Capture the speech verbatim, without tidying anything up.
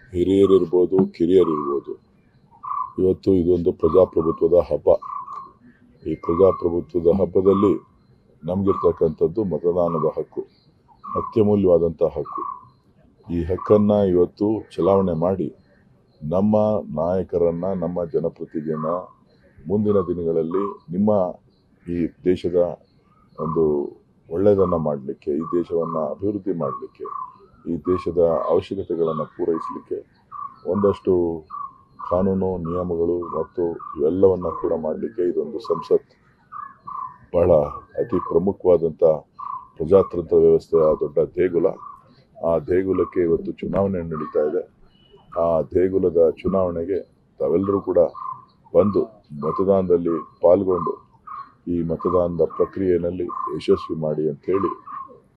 ಹಿರಿಯರಿರ್ಬೋದು, ಕಿರಿಯರಿರ್ಬೋದು. ಇವತ್ತು ಇದೊಂದು ಪ್ರಜಾಪ್ರಭುತ್ವದ ಹಬ್ಬ. ಈ ಪ್ರಜಾಪ್ರಭುತ್ವದ ಹಬ್ಬದಲ್ಲಿ ನಮಗಿರ್ತಕ್ಕಂಥದ್ದು ಮತದಾನದ ಹಕ್ಕು, ಅತ್ಯಮೂಲ್ಯವಾದಂಥ ಹಕ್ಕು. ಈ ಹಕ್ಕನ್ನು ಇವತ್ತು ಚಲಾವಣೆ ಮಾಡಿ ನಮ್ಮ ನಾಯಕರನ್ನು, ನಮ್ಮ ಜನಪ್ರತಿನಿಧಿಯನ್ನು ಮುಂದಿನ ದಿನಗಳಲ್ಲಿ ನಿಮ್ಮ ಈ ದೇಶದ ಒಂದು ಒಳ್ಳೆಯದನ್ನು ಮಾಡಲಿಕ್ಕೆ, ಈ ದೇಶವನ್ನು ಅಭಿವೃದ್ಧಿ ಮಾಡಲಿಕ್ಕೆ, ಈ ದೇಶದ ಅವಶ್ಯಕತೆಗಳನ್ನು ಪೂರೈಸಲಿಕ್ಕೆ ಒಂದಷ್ಟು ಕಾನೂನು ನಿಯಮಗಳು ಮತ್ತು ಇವೆಲ್ಲವನ್ನು ಕೂಡ ಮಾಡಲಿಕ್ಕೆ ಇದೊಂದು ಸಂಸತ್ ಬಹಳ ಅತಿ ಪ್ರಮುಖವಾದಂಥ ಪ್ರಜಾತಂತ್ರ ವ್ಯವಸ್ಥೆಯ ದೊಡ್ಡ ದೇಗುಲ. ಆ ದೇಗುಲಕ್ಕೆ ಇವತ್ತು ಚುನಾವಣೆ ನಡೀತಾ ಇದೆ. ಆ ದೇಗುಲದ ಚುನಾವಣೆಗೆ ತಾವೆಲ್ಲರೂ ಕೂಡ ಬಂದು ಮತದಾನದಲ್ಲಿ ಪಾಲ್ಗೊಂಡು ಈ ಮತದಾನದ ಪ್ರಕ್ರಿಯೆಯಲ್ಲಿ ಯಶಸ್ವಿ ಮಾಡಿ ಅಂತ ಹೇಳಿ